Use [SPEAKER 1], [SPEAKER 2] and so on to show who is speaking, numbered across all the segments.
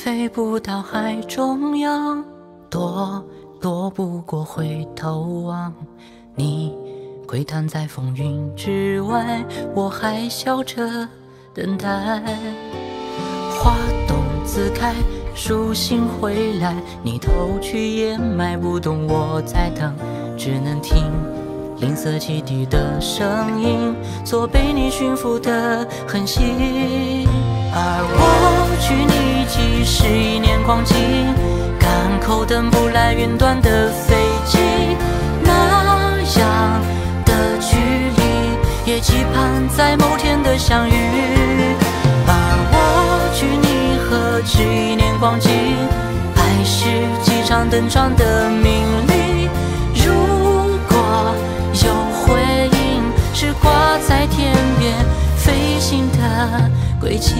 [SPEAKER 1] 飞不到海中央，躲不过回头望。你窥探在风云之外，我还笑着等待。花洞自开，树醒回来，你偷去掩埋，不懂我在等，只能听吝啬汽笛的声音，做被你驯服的痕迹。而我距你几十亿年光景，港口等不来云端的飞机，那样的距离，也期盼在某天的相遇。而我距你何止一年光景，爱是机场登船的命令。如果有回应，是挂在天边飞行的轨迹。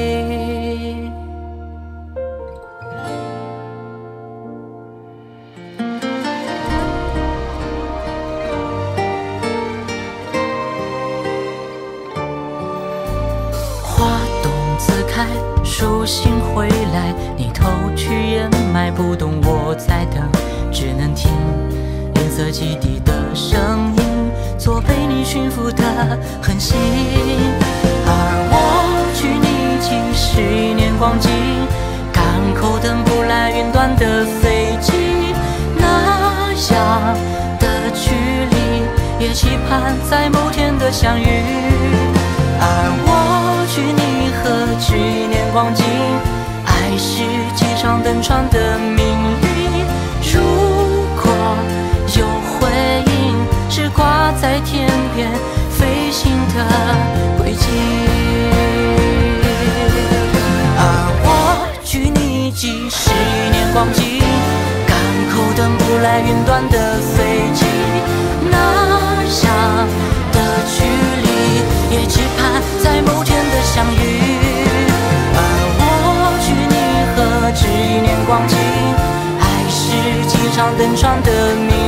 [SPEAKER 1] 花洞自开，树醒回来，你偷去掩埋，不懂我在等，只能听吝啬汽笛的声音，做被你驯服的痕迹。而我距你几十亿年光景，港口等不来云端的飞机，那样的距离，也期盼在某天的相遇。而我距你何止一年光景，爱是机场登船的命令。如果有回应，是挂在天边飞行的轨迹。而我距你几十亿年光景，港口等不来云端的飞机，那样的距离，也期盼在某天的相遇。而我距你何止一年光景，爱是机场登船的命